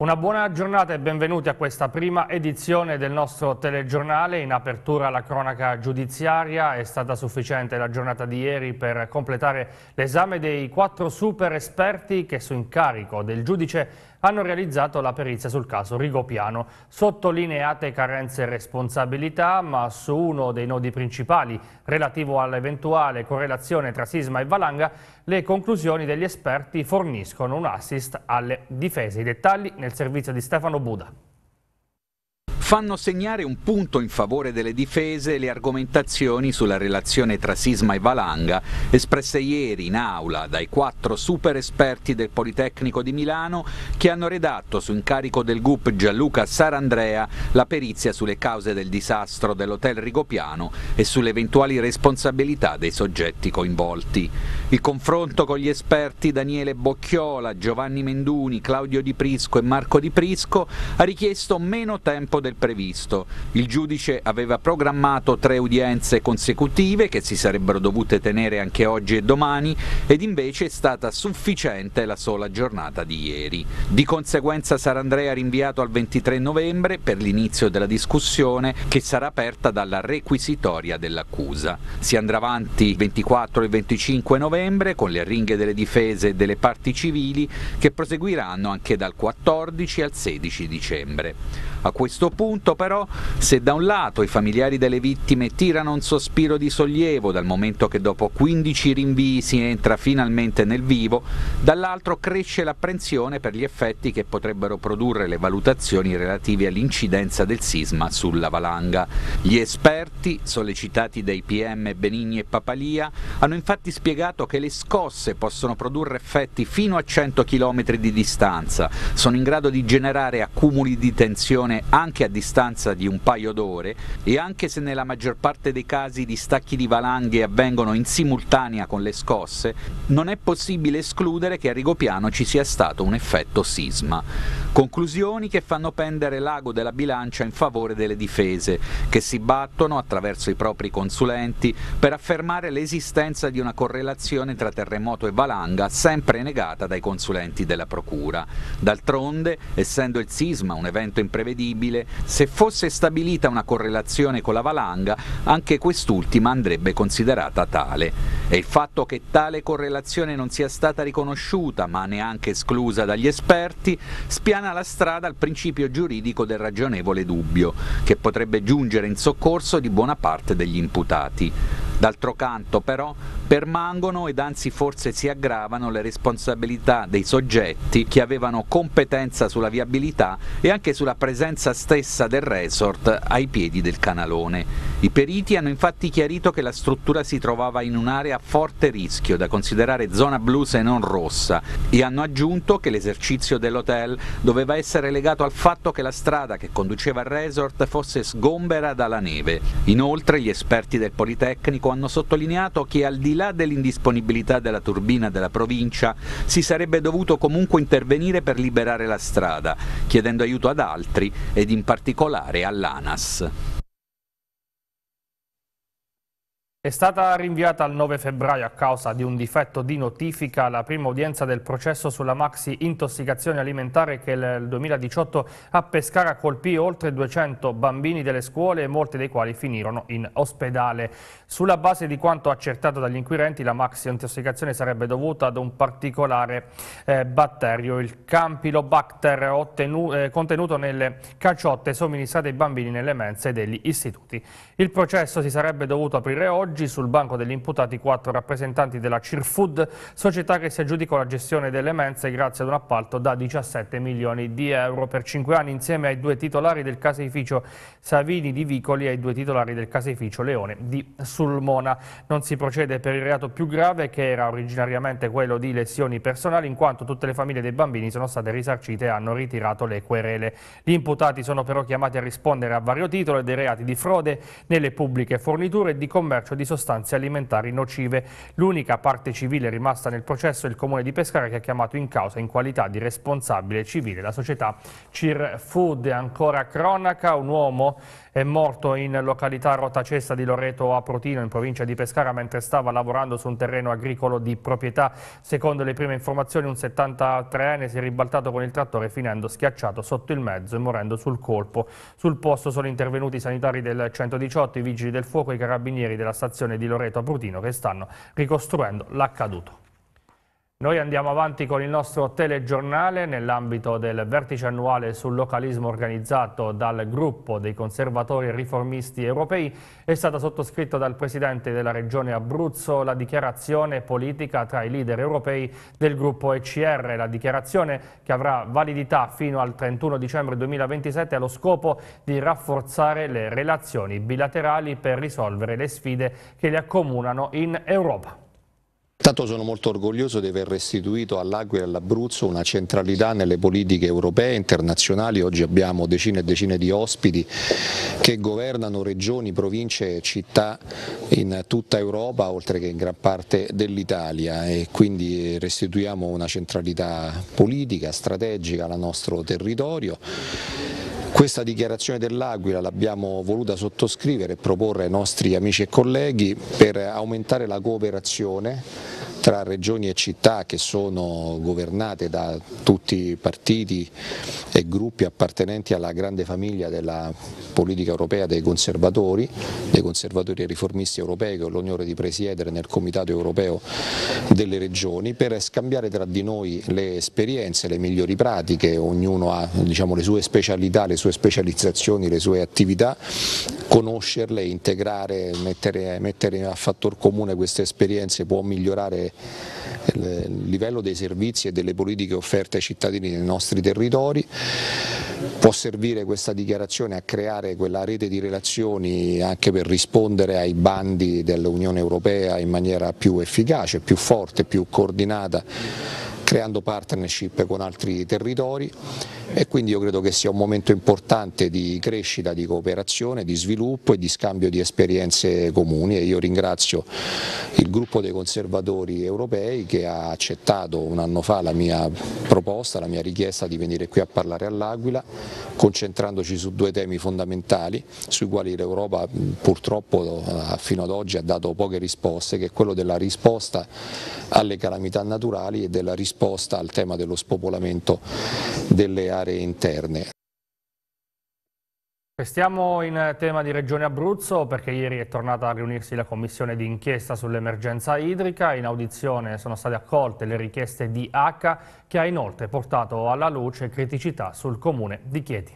Una buona giornata e benvenuti a questa prima edizione del nostro telegiornale. In apertura la cronaca giudiziaria. È stata sufficiente la giornata di ieri per completare l'esame dei 4 super esperti che su incarico del giudice hanno realizzato la perizia sul caso Rigopiano. Sottolineate carenze e responsabilità, ma su uno dei nodi principali relativo all'eventuale correlazione tra sisma e valanga, le conclusioni degli esperti forniscono un assist alle difese. I dettagli nel servizio di Stefano Buda. Fanno segnare un punto in favore delle difese le argomentazioni sulla relazione tra sisma e valanga espresse ieri in aula dai 4 super esperti del Politecnico di Milano che hanno redatto su incarico del GUP Gianluca Sarandrea la perizia sulle cause del disastro dell'hotel Rigopiano e sulle eventuali responsabilità dei soggetti coinvolti. Il confronto con gli esperti Daniele Bocchiola, Giovanni Menduni, Claudio Di Prisco e Marco Di Prisco ha richiesto meno tempo del previsto. Il giudice aveva programmato 3 udienze consecutive che si sarebbero dovute tenere anche oggi e domani ed invece è stata sufficiente la sola giornata di ieri. Di conseguenza Sarandrea ha rinviato al 23 novembre per l'inizio della discussione che sarà aperta dalla requisitoria dell'accusa. Si andrà avanti il 24 e 25 novembre con le arringhe delle difese e delle parti civili che proseguiranno anche dal 14 al 16 dicembre. A questo punto però, se da un lato i familiari delle vittime tirano un sospiro di sollievo dal momento che dopo 15 rinvii si entra finalmente nel vivo, dall'altro cresce l'apprensione per gli effetti che potrebbero produrre le valutazioni relative all'incidenza del sisma sulla valanga. Gli esperti, sollecitati dai PM Benigni e Papalia, hanno infatti spiegato che le scosse possono produrre effetti fino a 100 km di distanza, sono in grado di generare accumuli di tensione anche a distanza di un paio d'ore e anche se nella maggior parte dei casi gli stacchi di valanghe avvengono in simultanea con le scosse, non è possibile escludere che a Rigopiano ci sia stato un effetto sisma. Conclusioni che fanno pendere l'ago della bilancia in favore delle difese, che si battono attraverso i propri consulenti per affermare l'esistenza di una correlazione tra terremoto e valanga, sempre negata dai consulenti della Procura. D'altronde, essendo il sisma un evento imprevedibile, se fosse stabilita una correlazione con la valanga, anche quest'ultima andrebbe considerata tale. E il fatto che tale correlazione non sia stata riconosciuta, ma neanche esclusa dagli esperti, spiana la strada al principio giuridico del ragionevole dubbio, che potrebbe giungere in soccorso di buona parte degli imputati. D'altro canto, però, permangono ed anzi forse si aggravano le responsabilità dei soggetti che avevano competenza sulla viabilità e anche sulla presenza stessa del resort ai piedi del canalone. I periti hanno infatti chiarito che la struttura si trovava in un'area a forte rischio, da considerare zona blu se non rossa, e hanno aggiunto che l'esercizio dell'hotel doveva essere legato al fatto che la strada che conduceva al resort fosse sgombera dalla neve. Inoltre gli esperti del Politecnico hanno sottolineato che al di là dell'indisponibilità della turbina della provincia si sarebbe dovuto comunque intervenire per liberare la strada, chiedendo aiuto ad altri ed in particolare all'ANAS. È stata rinviata al 9 febbraio a causa di un difetto di notifica la prima udienza del processo sulla maxi intossicazione alimentare che nel 2018 a Pescara colpì oltre 200 bambini delle scuole e molti dei quali finirono in ospedale. Sulla base di quanto accertato dagli inquirenti, la maxi intossicazione sarebbe dovuta ad un particolare batterio, il Campylobacter, contenuto nelle caciotte somministrate ai bambini nelle mense degli istituti. Il processo si sarebbe dovuto aprire oggi. Sul banco degli imputati 4 rappresentanti della Cirfood, società che si aggiudicò la gestione delle mense grazie ad un appalto da 17 milioni di euro per 5 anni, insieme ai 2 titolari del caseificio Savini di Vicoli e ai 2 titolari del caseificio Leone di Sulmona. Non si procede per il reato più grave, che era originariamente quello di lesioni personali, in quanto tutte le famiglie dei bambini sono state risarcite e hanno ritirato le querele. Gli imputati sono però chiamati a rispondere a vario titolo dei reati di frode nelle pubbliche forniture e di commercio di di sostanze alimentari nocive. L'unica parte civile rimasta nel processo è il Comune di Pescara, che ha chiamato in causa in qualità di responsabile civile la società CIR Food. E ancora cronaca, un uomo è morto in località Rotacesta di Loreto Aprutino, in provincia di Pescara, mentre stava lavorando su un terreno agricolo di proprietà. Secondo le prime informazioni, un 73enne si è ribaltato con il trattore, finendo schiacciato sotto il mezzo e morendo sul colpo. Sul posto sono intervenuti i sanitari del 118, i vigili del fuoco e i carabinieri della stazione di Loreto Aprutino, che stanno ricostruendo l'accaduto. Noi andiamo avanti con il nostro telegiornale. Nell'ambito del vertice annuale sul localismo organizzato dal gruppo dei conservatori e riformisti europei è stata sottoscritta dal Presidente della Regione Abruzzo la dichiarazione politica tra i leader europei del gruppo ECR. La dichiarazione, che avrà validità fino al 31 dicembre 2027, ha lo scopo di rafforzare le relazioni bilaterali per risolvere le sfide che li accomunano in Europa. Intanto sono molto orgoglioso di aver restituito all'Aquila e all'Abruzzo una centralità nelle politiche europee e internazionali. Oggi abbiamo decine e decine di ospiti che governano regioni, province e città in tutta Europa, oltre che in gran parte dell'Italia, e quindi restituiamo una centralità politica, strategica al nostro territorio. Questa dichiarazione dell'Aquila l'abbiamo voluta sottoscrivere e proporre ai nostri amici e colleghi per aumentare la cooperazione tra regioni e città che sono governate da tutti i partiti e gruppi appartenenti alla grande famiglia della politica europea dei conservatori e riformisti europei, che ho l'onore di presiedere nel Comitato Europeo delle Regioni, per scambiare tra di noi le esperienze, le migliori pratiche. Ognuno ha, diciamo, le sue specialità, le sue specializzazioni, le sue attività, conoscerle, integrare, mettere a fattor comune queste esperienze può migliorare il livello dei servizi e delle politiche offerte ai cittadini nei nostri territori. Può servire questa dichiarazione a creare quella rete di relazioni anche per rispondere ai bandi dell'Unione Europea in maniera più efficace, più forte, più coordinata, creando partnership con altri territori, e quindi io credo che sia un momento importante di crescita, di cooperazione, di sviluppo e di scambio di esperienze comuni, e io ringrazio il gruppo dei conservatori europei che ha accettato un anno fa la mia proposta, la mia richiesta di venire qui a parlare all'Aquila, concentrandoci su due temi fondamentali sui quali l'Europa purtroppo fino ad oggi ha dato poche risposte, che è quello della risposta alle calamità naturali e della risposta al tema dello spopolamento delle aree interne. Restiamo in tema di Regione Abruzzo, perché ieri è tornata a riunirsi la commissione di inchiesta sull'emergenza idrica. In audizione sono state accolte le richieste di ACA, che ha inoltre portato alla luce criticità sul comune di Chieti.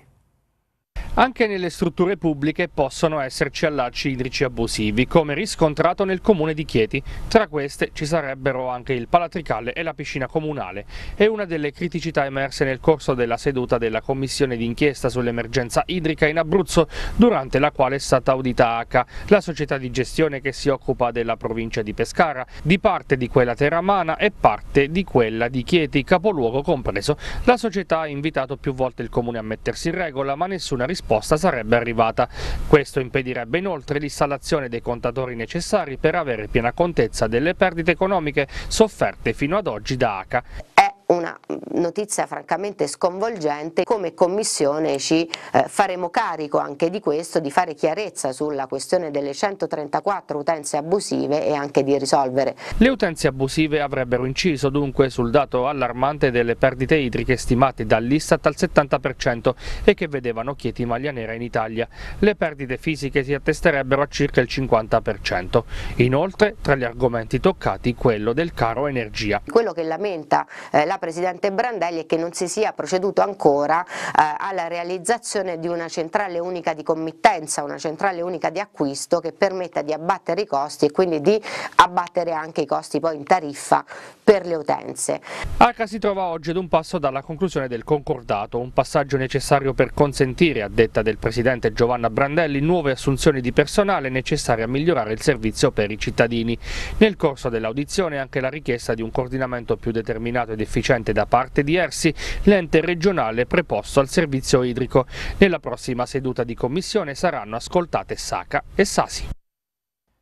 Anche nelle strutture pubbliche possono esserci allacci idrici abusivi, come riscontrato nel comune di Chieti. Tra queste ci sarebbero anche il palatricale e la piscina comunale. È una delle criticità emerse nel corso della seduta della commissione d'inchiesta sull'emergenza idrica in Abruzzo, durante la quale è stata audita ACA, la società di gestione che si occupa della provincia di Pescara, di parte di quella teramana e parte di quella di Chieti, capoluogo compreso. La società ha invitato più volte il comune a mettersi in regola, ma nessuna risposta sarebbe arrivata. Questo impedirebbe inoltre l'installazione dei contatori necessari per avere piena contezza delle perdite economiche sofferte fino ad oggi da ACA. Una notizia francamente sconvolgente. Come commissione ci faremo carico anche di questo, di fare chiarezza sulla questione delle 134 utenze abusive e anche di risolvere. Le utenze abusive avrebbero inciso dunque sul dato allarmante delle perdite idriche stimate dall'Istat al 70% e che vedevano Chieti maglia nera in Italia. Le perdite fisiche si attesterebbero a circa il 50%. Inoltre, tra gli argomenti toccati, quello del caro energia. Quello che lamenta la Presidente Brandelli è che non si sia proceduto ancora alla realizzazione di una centrale unica di committenza, una centrale unica di acquisto che permetta di abbattere i costi e quindi di abbattere anche i costi poi in tariffa per le utenze. ACA si trova oggi ad un passo dalla conclusione del concordato, un passaggio necessario per consentire, a detta del Presidente Giovanna Brandelli, nuove assunzioni di personale necessarie a migliorare il servizio per i cittadini. Nel corso dell'audizione anche la richiesta di un coordinamento più determinato ed efficiente da parte di ERSI, l'ente regionale preposto al servizio idrico. Nella prossima seduta di commissione saranno ascoltate SACA e SASI.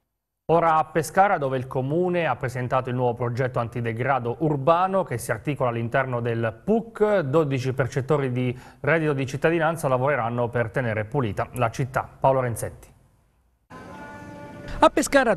Ora a Pescara, dove il Comune ha presentato il nuovo progetto antidegrado urbano che si articola all'interno del PUC, 12 percettori di reddito di cittadinanza lavoreranno per tenere pulita la città. Paolo Renzetti. A Pescara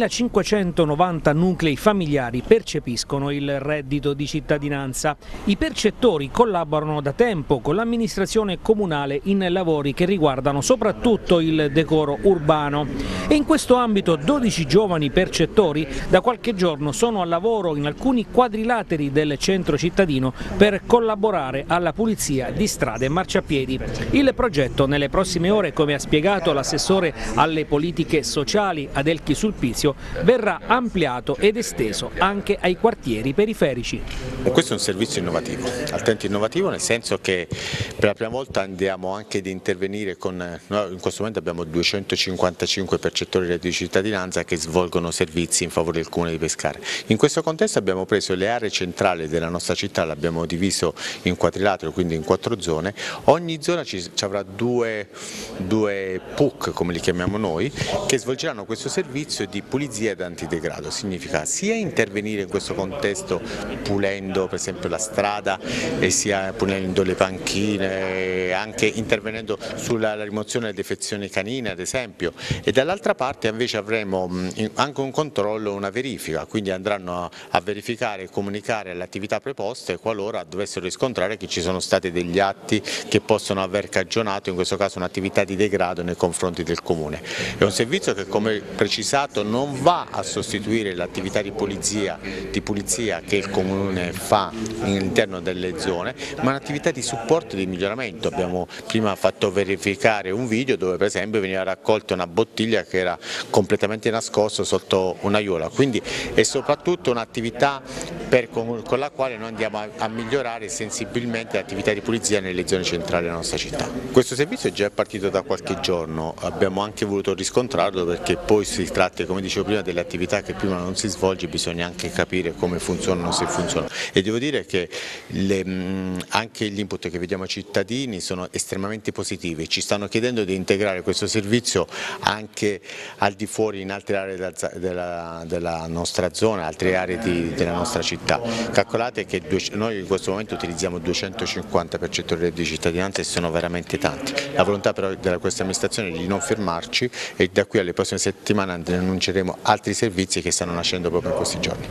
2590 nuclei familiari percepiscono il reddito di cittadinanza. I percettori collaborano da tempo con l'amministrazione comunale in lavori che riguardano soprattutto il decoro urbano. E in questo ambito 12 giovani percettori da qualche giorno sono a lavoro in alcuni quadrilateri del centro cittadino per collaborare alla pulizia di strade e marciapiedi. Il progetto nelle prossime ore, come ha spiegato l'assessore alle politiche sociali Adelchi Sulpizio, verrà ampliato ed esteso anche ai quartieri periferici. Questo è un servizio innovativo, altamente innovativo nel senso che per la prima volta andiamo anche ad intervenire con, noi in questo momento abbiamo 255 percettori di reddito di cittadinanza che svolgono servizi in favore del Comune di Pescara. In questo contesto abbiamo preso le aree centrali della nostra città, l'abbiamo diviso in quadrilatero, quindi in 4 zone. Ogni zona ci avrà due PUC, come li chiamiamo noi, che svolgeranno questo servizio di pulizia ed antidegrado. Significa sia intervenire in questo contesto pulendo per esempio la strada e sia pulendo le panchine, anche intervenendo sulla rimozione delle defezioni canine ad esempio, e dall'altra parte invece avremo anche un controllo, una verifica, quindi andranno a verificare e comunicare alle attività preposte qualora dovessero riscontrare che ci sono stati degli atti che possono aver cagionato in questo caso un'attività di degrado nei confronti del Comune. È un servizio che, come precisato, non va a sostituire l'attività di pulizia che il Comune fa all'interno delle zone, ma un'attività di supporto e di miglioramento. Abbiamo prima fatto verificare un video dove per esempio veniva raccolta una bottiglia che era completamente nascosta sotto un'aiuola, quindi è soprattutto un'attività con la quale noi andiamo a migliorare sensibilmente l'attività di pulizia nelle zone centrali della nostra città. Questo servizio è già partito da qualche giorno, abbiamo anche voluto riscontrarlo perché poi si tratta, come dicevo prima, delle attività che prima non si svolge, bisogna anche capire come funzionano, se funzionano, e devo dire che anche gli input che vediamo ai cittadini sono estremamente positivi, ci stanno chiedendo di integrare questo servizio anche al di fuori in altre aree della nostra zona, altre aree della nostra città. Calcolate che noi in questo momento utilizziamo 250 percettori di cittadinanza e sono veramente tanti. La volontà però della questa amministrazione è di non fermarci e da qui alle prossime settimane annunceremo altri servizi che stanno nascendo proprio in questi giorni.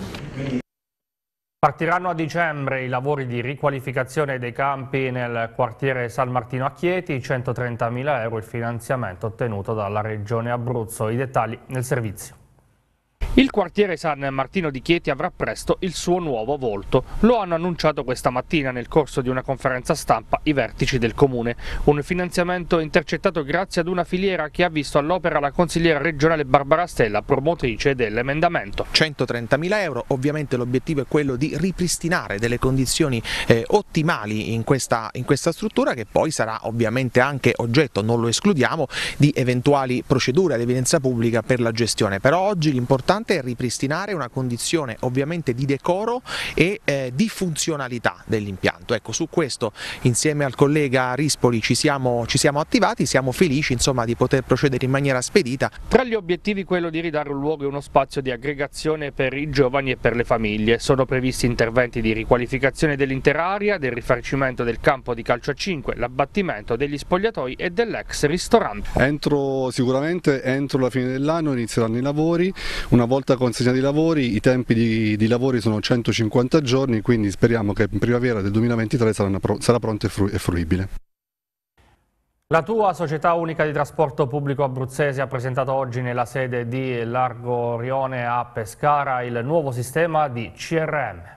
Partiranno a dicembre i lavori di riqualificazione dei campi nel quartiere San Martino a Chieti, 130.000 euro il finanziamento ottenuto dalla Regione Abruzzo. I dettagli nel servizio. Il quartiere San Martino di Chieti avrà presto il suo nuovo volto. Lo hanno annunciato questa mattina nel corso di una conferenza stampa i vertici del Comune. Un finanziamento intercettato grazie ad una filiera che ha visto all'opera la consigliera regionale Barbara Stella, promotrice dell'emendamento. 130.000 euro, ovviamente l'obiettivo è quello di ripristinare delle condizioni ottimali in questa struttura, che poi sarà ovviamente anche oggetto, non lo escludiamo, di eventuali procedure ad evidenza pubblica per la gestione. Però oggi l'importante è ripristinare una condizione ovviamente di decoro e di funzionalità dell'impianto. Ecco, su questo insieme al collega Rispoli ci siamo attivati, siamo felici insomma di poter procedere in maniera spedita. Tra gli obiettivi quello di ridare un luogo e uno spazio di aggregazione per i giovani e per le famiglie. Sono previsti interventi di riqualificazione dell'intera area, del rifacimento del campo di calcio a 5, l'abbattimento degli spogliatoi e dell'ex ristorante. Sicuramente entro la fine dell'anno inizieranno i lavori. Una volta consegnati i lavori, i tempi di lavori sono 150 giorni, quindi speriamo che in primavera del 2023 sarà pronto e fruibile. La tua Società Unica di Trasporto Pubblico Abruzzese ha presentato oggi nella sede di Largo Rione a Pescara il nuovo sistema di CRM.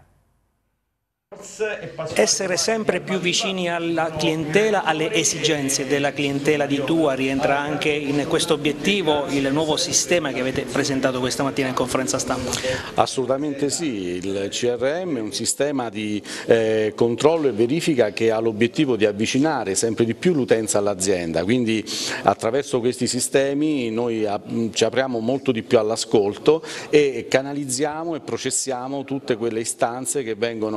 Essere sempre più vicini alla clientela, alle esigenze della clientela di Tua, rientra anche in questo obiettivo il nuovo sistema che avete presentato questa mattina in conferenza stampa? Assolutamente sì, il CRM è un sistema di controllo e verifica che ha l'obiettivo di avvicinare sempre di più l'utenza all'azienda, quindi attraverso questi sistemi noi ci apriamo molto di più all'ascolto e canalizziamo e processiamo tutte quelle istanze che vengono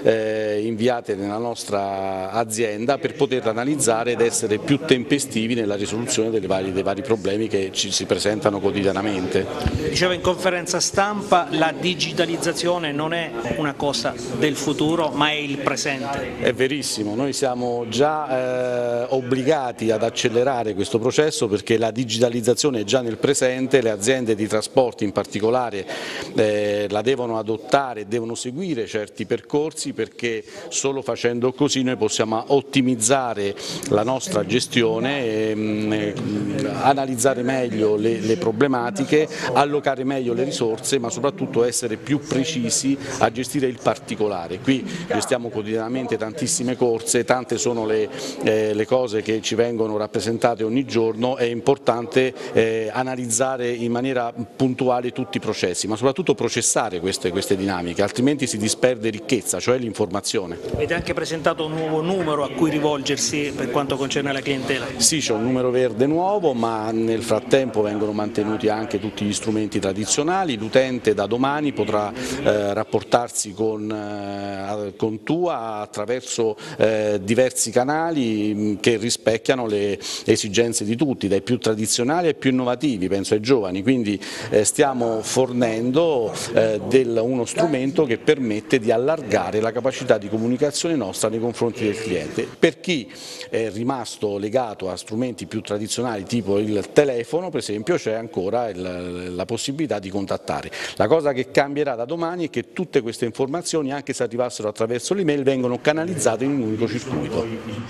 inviate nella nostra azienda per poterle analizzare ed essere più tempestivi nella risoluzione dei vari problemi che ci si presentano quotidianamente. Diceva in conferenza stampa, la digitalizzazione non è una cosa del futuro ma è il presente. È verissimo, noi siamo già obbligati ad accelerare questo processo perché la digitalizzazione è già nel presente, le aziende di trasporti in particolare la devono adottare, devono seguire certi percorsi perché solo facendo così noi possiamo ottimizzare la nostra gestione, analizzare meglio le problematiche, allocare meglio le risorse ma soprattutto essere più precisi a gestire il particolare. Qui gestiamo quotidianamente tantissime corse, tante sono le cose che ci vengono rappresentate ogni giorno, è importante analizzare in maniera puntuale tutti i processi ma soprattutto processare queste dinamiche, altrimenti si disperde ricchezza, cioè l'informazione. Avete anche presentato un nuovo numero a cui rivolgersi per quanto concerne la clientela? Sì, c'è un numero verde nuovo ma nel frattempo vengono mantenuti anche tutti gli strumenti tradizionali, l'utente da domani potrà rapportarsi con TUA attraverso diversi canali che rispecchiano le esigenze di tutti, dai più tradizionali ai più innovativi, penso ai giovani, quindi stiamo fornendo uno strumento che permette di allargare la capacità di comunicazione nostra nei confronti del cliente. Per chi è rimasto legato a strumenti più tradizionali tipo il telefono per esempio c'è ancora la possibilità di contattare. La cosa che cambierà da domani è che tutte queste informazioni, anche se arrivassero attraverso l'email, vengono canalizzate in un unico circuito.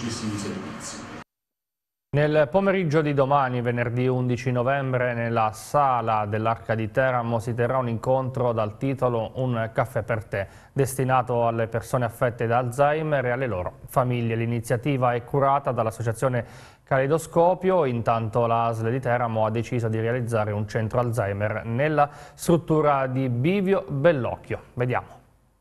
Nel pomeriggio di domani, venerdì 11 novembre, nella sala dell'Arca di Teramo si terrà un incontro dal titolo Un caffè per te, destinato alle persone affette da Alzheimer e alle loro famiglie. L'iniziativa è curata dall'associazione Caleidoscopio, intanto la ASL di Teramo ha deciso di realizzare un centro Alzheimer nella struttura di Bivio Bellocchio. Vediamo.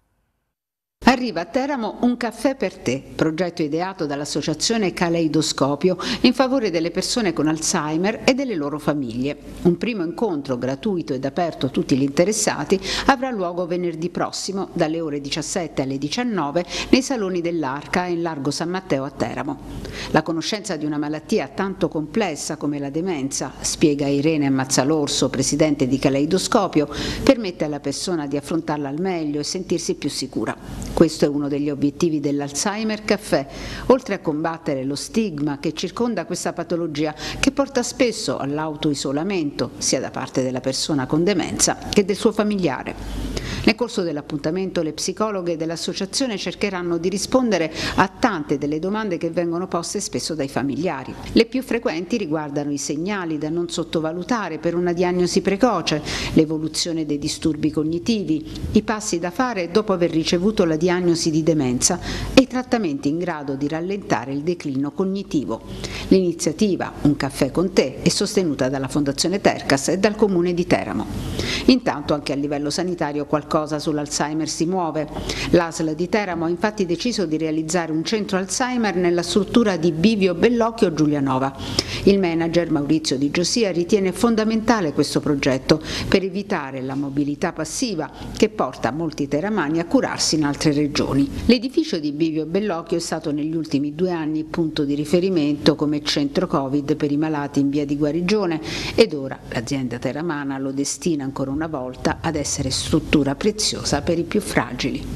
Arriva a Teramo Un caffè per te, progetto ideato dall'associazione Caleidoscopio in favore delle persone con Alzheimer e delle loro famiglie. Un primo incontro gratuito ed aperto a tutti gli interessati avrà luogo venerdì prossimo dalle ore 17 alle 19 nei saloni dell'Arca in Largo San Matteo a Teramo. La conoscenza di una malattia tanto complessa come la demenza, spiega Irene Mazzalorso, presidente di Caleidoscopio, permette alla persona di affrontarla al meglio e sentirsi più sicura. Questo è uno degli obiettivi dell'Alzheimer Caffè, oltre a combattere lo stigma che circonda questa patologia che porta spesso all'autoisolamento, sia da parte della persona con demenza che del suo familiare. Nel corso dell'appuntamento le psicologhe dell'associazione cercheranno di rispondere a tante delle domande che vengono poste spesso dai familiari. Le più frequenti riguardano i segnali da non sottovalutare per una diagnosi precoce, l'evoluzione dei disturbi cognitivi, i passi da fare dopo aver ricevuto la diagnosi di demenza e i trattamenti in grado di rallentare il declino cognitivo. L'iniziativa Un caffè con te è sostenuta dalla Fondazione Tercas e dal Comune di Teramo. Intanto anche a livello sanitario qualcosa sull'Alzheimer si muove. L'ASL di Teramo ha infatti deciso di realizzare un centro Alzheimer nella struttura di Bivio Bellocchio Giulianova. Il manager Maurizio Di Giosia ritiene fondamentale questo progetto per evitare la mobilità passiva che porta molti teramani a curarsi in altre regioni. L'edificio di Bivio Bellocchio è stato negli ultimi 2 anni punto di riferimento come centro Covid per i malati in via di guarigione ed ora l'azienda teramana lo destina ancora una volta ad essere struttura preziosa per i più fragili.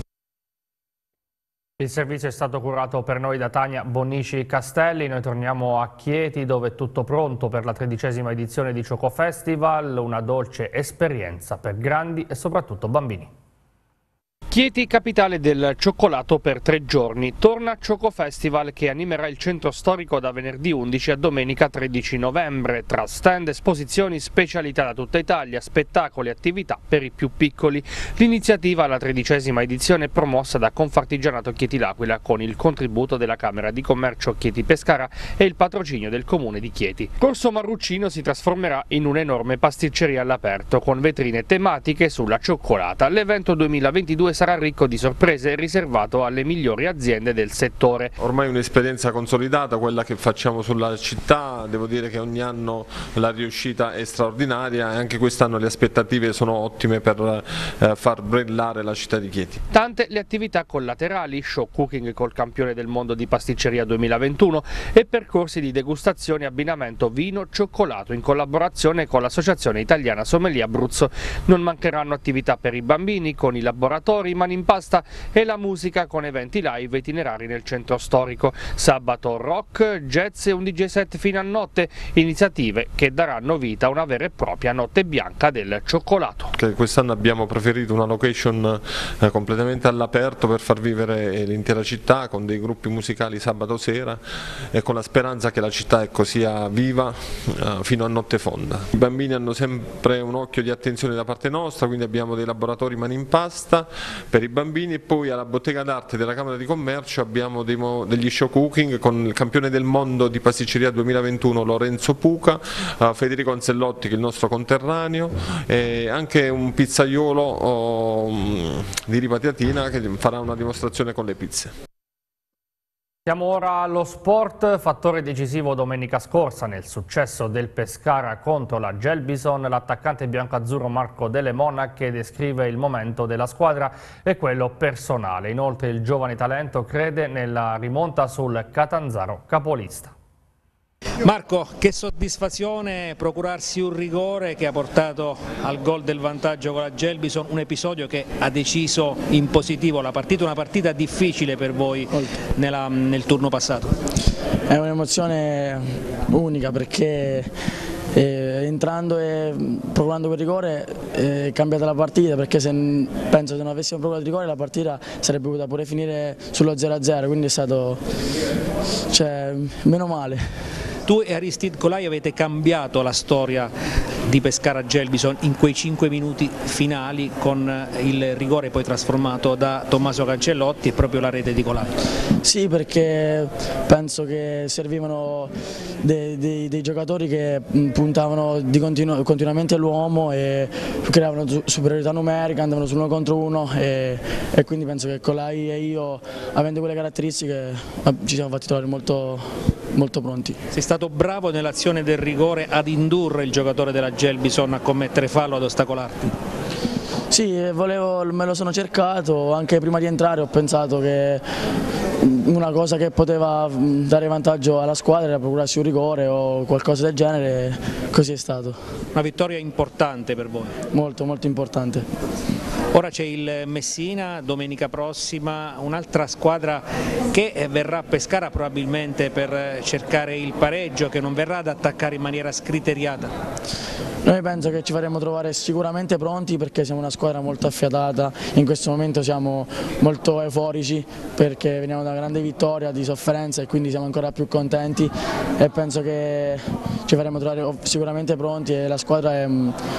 Il servizio è stato curato per noi da Tania Bonnici Castelli. Noi torniamo a Chieti dove è tutto pronto per la 13ª edizione di Choco Festival, una dolce esperienza per grandi e soprattutto bambini. Chieti, capitale del cioccolato per 3 giorni. Torna Choco Festival che animerà il centro storico da venerdì 11 a domenica 13 novembre, tra stand, esposizioni, specialità da tutta Italia, spettacoli e attività per i più piccoli. L'iniziativa alla 13ª edizione è promossa da Confartigianato Chieti L'Aquila con il contributo della Camera di Commercio Chieti Pescara e il patrocinio del Comune di Chieti. Corso Marruccino si trasformerà in un'enorme pasticceria all'aperto con vetrine tematiche sulla cioccolata. L'evento 2022 sarà ricco di sorprese e riservato alle migliori aziende del settore. Ormai un'esperienza consolidata, quella che facciamo sulla città, devo dire che ogni anno la riuscita è straordinaria e anche quest'anno le aspettative sono ottime per far brillare la città di Chieti. Tante le attività collaterali, show cooking col campione del mondo di pasticceria 2021 e percorsi di degustazione e abbinamento vino-cioccolato in collaborazione con l'Associazione Italiana Sommelier Abruzzo. Non mancheranno attività per i bambini con i laboratori, mani in pasta e la musica con eventi live itinerari nel centro storico. Sabato rock, jazz e un DJ set fino a notte, iniziative che daranno vita a una vera e propria notte bianca del cioccolato. Quest'anno abbiamo preferito una location completamente all'aperto per far vivere l'intera città con dei gruppi musicali sabato sera e con la speranza che la città sia viva fino a notte fonda. I bambini hanno sempre un occhio di attenzione da parte nostra, quindi abbiamo dei laboratori mani in pasta per i bambini e poi alla bottega d'arte della Camera di Commercio abbiamo degli show cooking con il campione del mondo di pasticceria 2021 Lorenzo Puca, Federico Ansellotti che è il nostro conterraneo e anche un pizzaiolo di Ripatiatina che farà una dimostrazione con le pizze. Siamo ora allo sport, fattore decisivo domenica scorsa nel successo del Pescara contro la Gelbison. L'attaccante biancazzurro Marco Delle Monache descrive il momento della squadra e quello personale. Inoltre il giovane talento crede nella rimonta sul Catanzaro capolista. Marco, che soddisfazione procurarsi un rigore che ha portato al gol del vantaggio con la Gelbison, un episodio che ha deciso in positivo la partita, una partita difficile per voi nel turno passato. È un'emozione unica perché entrando e procurando quel rigore è cambiata la partita, perché penso se non avessimo procurato il rigore la partita sarebbe potuta pure finire sullo 0-0, quindi è stato meno male. Tu e Aristide Colai avete cambiato la storia di Pescara Gelbison in quei 5 minuti finali con il rigore poi trasformato da Tommaso Cancellotti e proprio la rete di Colai. Sì, perché penso che servivano dei giocatori che puntavano continuamente l'uomo e creavano superiorità numerica, andavano sull'uno contro uno e quindi penso che Colai e io, avendo quelle caratteristiche, ci siamo fatti trovare molto pronti. Sei stato bravo nell'azione del rigore ad indurre il giocatore della Gelbison a commettere fallo, ad ostacolarti? Sì, me lo sono cercato, anche prima di entrare ho pensato che una cosa che poteva dare vantaggio alla squadra era procurarsi un rigore o qualcosa del genere, così è stato. Una vittoria importante per voi? Molto, molto importante. Ora c'è il Messina, domenica prossima, un'altra squadra che verrà a Pescara probabilmente per cercare il pareggio, che non verrà ad attaccare in maniera scriteriata. Noi penso che ci faremo trovare sicuramente pronti perché siamo una squadra molto affiatata, in questo momento siamo molto euforici perché veniamo da una grande vittoria di sofferenza e quindi siamo ancora più contenti e penso che ci faremo trovare sicuramente pronti e la squadra è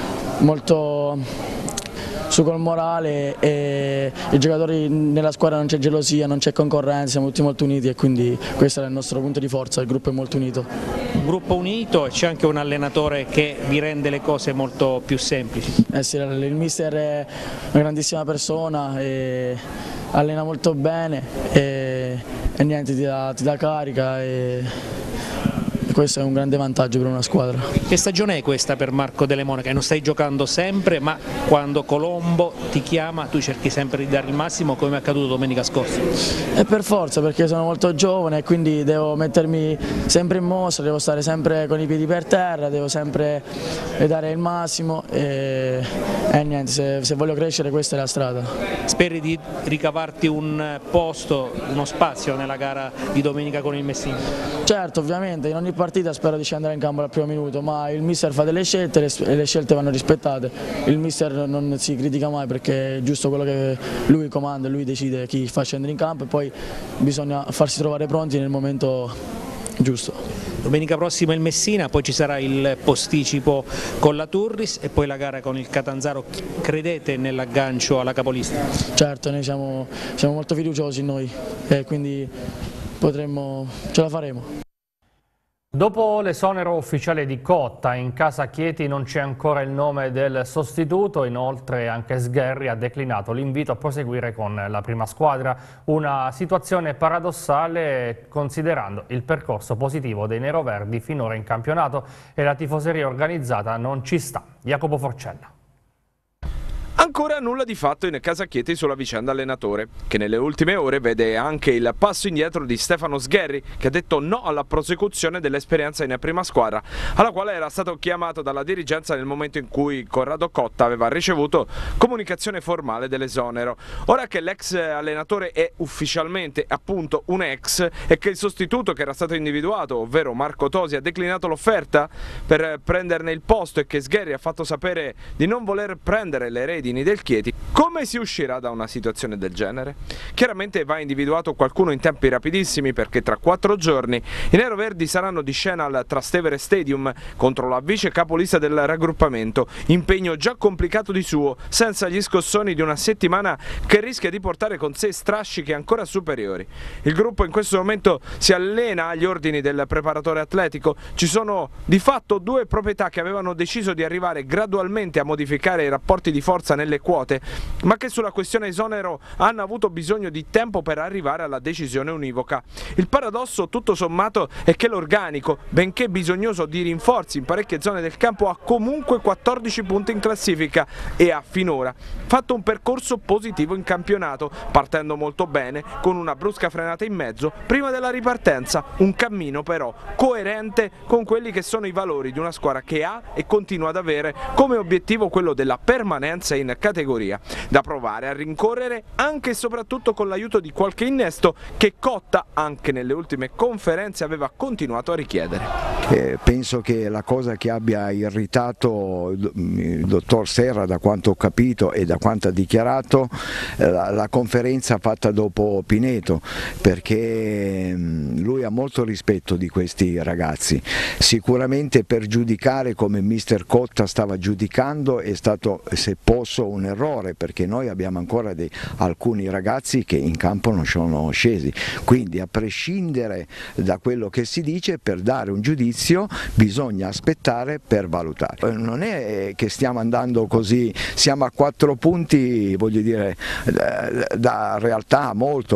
molto su col morale e i giocatori nella squadra non c'è gelosia, non c'è concorrenza, siamo tutti molto uniti e quindi questo è il nostro punto di forza, il gruppo è molto unito. Un gruppo unito e c'è anche un allenatore che vi rende le cose molto più semplici. Sì, il mister è una grandissima persona e allena molto bene e niente, ti dà carica e questo è un grande vantaggio per una squadra. Che stagione è questa per Marco Delle Monache? Non stai giocando sempre, ma quando Colombo ti chiama tu cerchi sempre di dare il massimo, come è accaduto domenica scorsa? E per forza, perché sono molto giovane e quindi devo mettermi sempre in mostra, devo stare sempre con i piedi per terra, devo sempre dare il massimo e niente, se voglio crescere questa è la strada. Speri di ricavarti un posto, uno spazio nella gara di domenica con il Messina? Certo, ovviamente, in ogni partita spero di scendere in campo al primo minuto, ma il mister fa delle scelte e le scelte vanno rispettate. Il mister non si critica mai perché è giusto quello che lui comanda, lui decide chi fa scendere in campo e poi bisogna farsi trovare pronti nel momento giusto. Domenica prossima il Messina, poi ci sarà il posticipo con la Turris e poi la gara con il Catanzaro. Credete nell'aggancio alla capolista? Certo, noi siamo molto fiduciosi in noi e quindi ce la faremo. Dopo l'esonero ufficiale di Cotta, in casa Chieti non c'è ancora il nome del sostituto, inoltre anche Sgherri ha declinato l'invito a proseguire con la prima squadra, una situazione paradossale considerando il percorso positivo dei neroverdi finora in campionato e la tifoseria organizzata non ci sta. Jacopo Forcella. Ancora nulla di fatto in casa Chieti sulla vicenda allenatore, che nelle ultime ore vede anche il passo indietro di Stefano Sgherri, che ha detto no alla prosecuzione dell'esperienza in prima squadra, alla quale era stato chiamato dalla dirigenza nel momento in cui Corrado Cotta aveva ricevuto comunicazione formale dell'esonero. Ora che l'ex allenatore è ufficialmente appunto un ex e che il sostituto che era stato individuato, ovvero Marco Tosi, ha declinato l'offerta per prenderne il posto e che Sgherri ha fatto sapere di non voler prendere le redini del Chieti, come si uscirà da una situazione del genere? Chiaramente va individuato qualcuno in tempi rapidissimi, perché tra 4 giorni i neroverdi saranno di scena al Trastevere Stadium contro la vice capolista del raggruppamento, impegno già complicato di suo, senza gli scossoni di una settimana che rischia di portare con sé strascichi ancora superiori. Il gruppo in questo momento si allena agli ordini del preparatore atletico. Ci sono di fatto 2 proprietà che avevano deciso di arrivare gradualmente a modificare i rapporti di forza nelle quote, ma che sulla questione esonero hanno avuto bisogno di tempo per arrivare alla decisione univoca. Il paradosso tutto sommato è che l'organico, benché bisognoso di rinforzi in parecchie zone del campo, ha comunque 14 punti in classifica e ha finora fatto un percorso positivo in campionato, partendo molto bene, con una brusca frenata in mezzo prima della ripartenza, un cammino però coerente con quelli che sono i valori di una squadra che ha e continua ad avere come obiettivo quello della permanenza in categoria, da provare a rincorrere anche e soprattutto con l'aiuto di qualche innesto che Cotta anche nelle ultime conferenze aveva continuato a richiedere. Penso che la cosa che abbia irritato il dottor Serra, da quanto ho capito e da quanto ha dichiarato, la conferenza fatta dopo Pineto, perché lui ha molto rispetto di questi ragazzi. Sicuramente per giudicare come mister Cotta stava giudicando è stato, se posso, un errore, perché noi abbiamo ancora alcuni ragazzi che in campo non sono scesi, quindi a prescindere da quello che si dice, per dare un giudizio bisogna aspettare per valutare. Non è che stiamo andando così, siamo a 4 punti, voglio dire, da realtà molto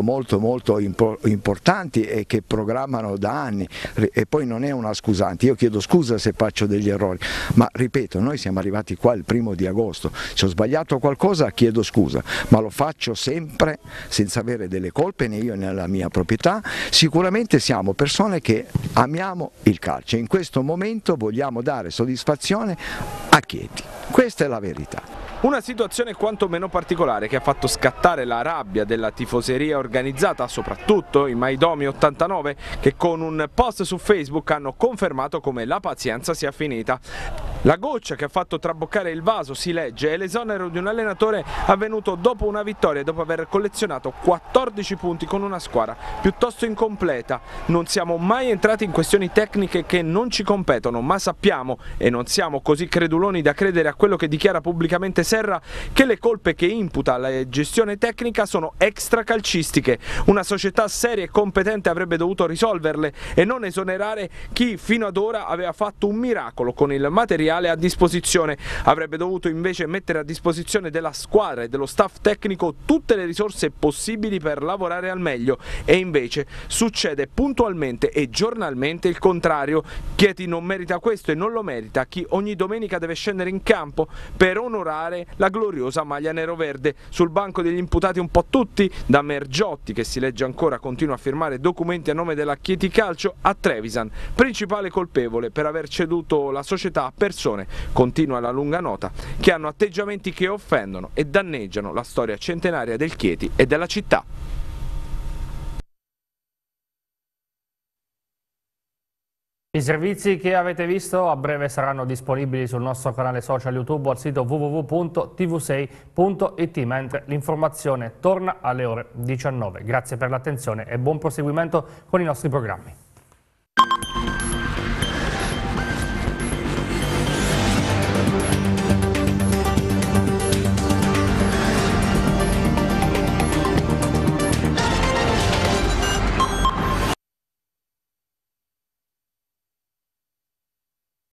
importanti e che programmano da anni, e poi non è una scusante. Io chiedo scusa se faccio degli errori, ma ripeto, noi siamo arrivati qua il 1° di agosto, se ho sbagliato qualcosa chiedo scusa, ma lo faccio sempre senza avere delle colpe né io né la mia proprietà. Sicuramente siamo persone che amiamo il calcio e in questo momento vogliamo dare soddisfazione a Chieti, questa è la verità. Una situazione quantomeno particolare che ha fatto scattare la rabbia della tifoseria organizzata, soprattutto i Maidomi 89, che con un post su Facebook hanno confermato come la pazienza sia finita. La goccia che ha fatto traboccare il vaso, si legge, è l'esonero di un allenatore avvenuto dopo una vittoria e dopo aver collezionato 14 punti con una squadra piuttosto incompleta. Non siamo mai entrati in questioni tecniche che non ci competono, ma sappiamo, e non siamo così creduloni da credere a quello che dichiara pubblicamente Serra, che le colpe che imputa alla gestione tecnica sono extracalcistiche. Una società seria e competente avrebbe dovuto risolverle e non esonerare chi fino ad ora aveva fatto un miracolo con il materiale a disposizione. Avrebbe dovuto invece mettere a disposizione della squadra e dello staff tecnico tutte le risorse possibili per lavorare al meglio, e invece succede puntualmente e giornalmente il contrario. Chieti non merita questo e non lo merita chi ogni domenica deve scendere in campo per onorare la gloriosa maglia neroverde. Sul banco degli imputati un po' tutti, da Mergiotti, che si legge ancora continua a firmare documenti a nome della Chieti Calcio, a Trevisan, principale colpevole per aver ceduto la società a persone, continua la lunga nota, che hanno atteggiamenti che offendono e danneggiano la storia centenaria del Chieti e della città. I servizi che avete visto a breve saranno disponibili sul nostro canale social YouTube o al sito www.tv6.it, mentre l'informazione torna alle ore 19. Grazie per l'attenzione e buon proseguimento con i nostri programmi.